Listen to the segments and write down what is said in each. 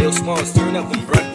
Yo, Smalls, turn up them, bruh.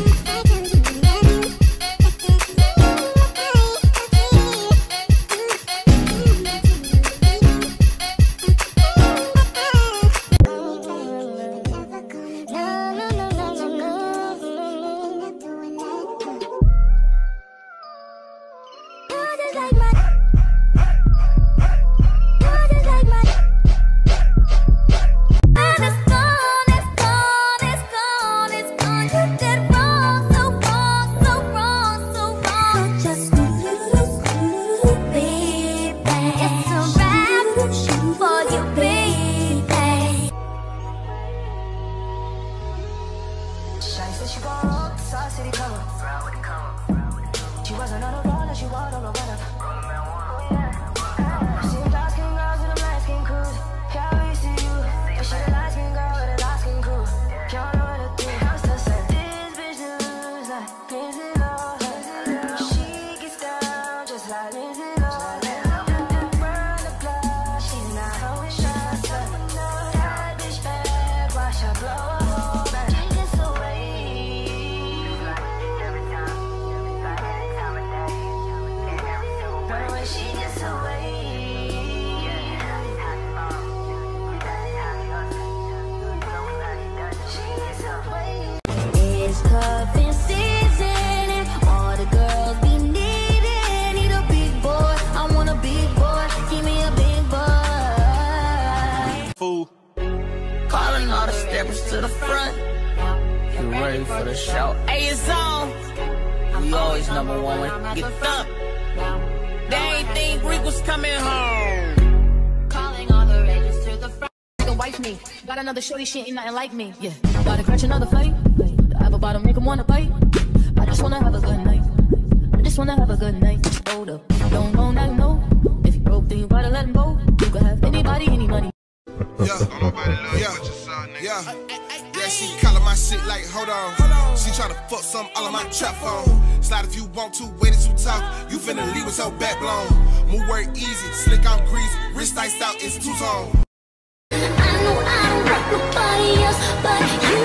She gon' South City cover. She wasn't on the road, now she walked on the runner. See the dark skin girls with them light skin crews. Can't we see you? But she the light skin girl with a dark skin crew. Can't know what to do. I'm still saying this bitch looks like Lindsay Lohan. She gets down just like Lindsay Lohan. Run the block, she's not always shots. That bitch bad, watch her blow up. It's cuffing season and all the girls be needing. Need a big boy, I want a big boy. Give me a big boy. Fool. Calling all the steppers to the front. You ready for the show? Hey, it's on. We always number one when it get thumped. They ain't think Rick was coming home. Calling all the rangers to the front. Wife me, got another shorty, she ain't nothing like me. Yeah, gotta catch another fight. The apple bottom make him wanna bite. I just wanna have a good night. I just wanna have a good night. Hold up, don't know now you know. If you broke, then you gotta let him go. You can have anybody, any money. Yeah, she calling my shit like, hold on. She tryna fuck some all on my trap phone. Slide if you want to, wait until you talk. You finna leave with your back blown. Move work easy, slick on greasy. Wrist iced out, it's two-tone. I know I don't like nobody else but you.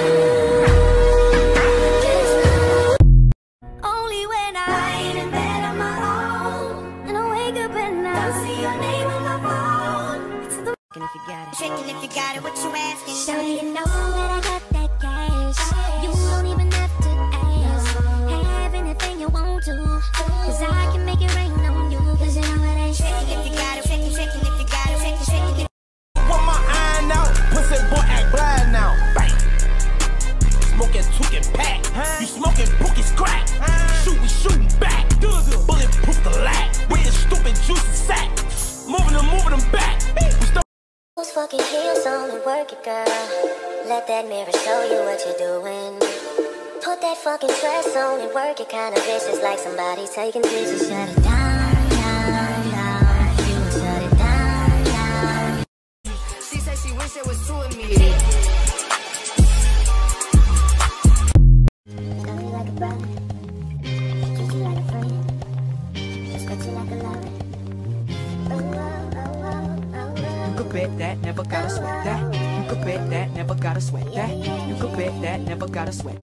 Only when I ain't in bed on my own, and I wake up and I see your name on my phone. It's the if you got it, checking if you got it, what you asking? So you know that I got that cash. You don't even have to ask. Have anything you want to, 'cause I can make it rain on you. 'Cause you know it ain't checking if you got it, checking if you got it, checking. Want my iron out, pussy boy act blind now. Bang. Smoking tookin' pack. You smoking bookies crack. Shooting back. Bulletproof the lat. With the stupid juicy sack. Moving them back. Those fucking heels on and work it, girl. Let that mirror show you what you're doing. Put that fucking dress on and work it, kinda vicious, like somebody taking pictures. Shut it down, down. You shut it down. She said she wish it was two of me. Love you like a brother, treat you like a friend, respect you like a lover. You could bet that, never gotta sweat that. You could bet that, never gotta sweat that. You could bet that, never gotta sweat.